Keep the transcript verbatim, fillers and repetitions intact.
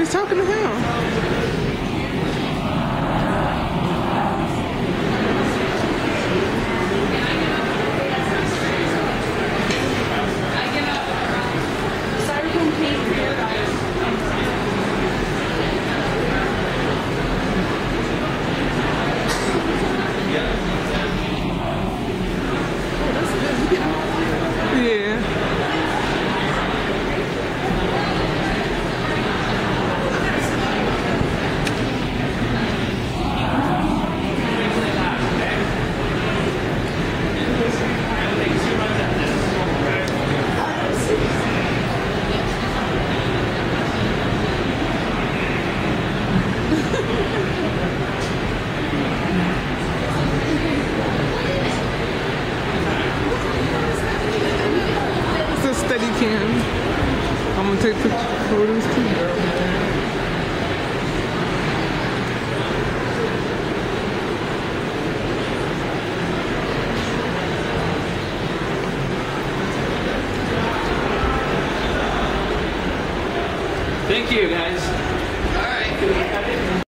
Nobody's talking to him. I'm gonna take photos too. Thank you, guys. All right.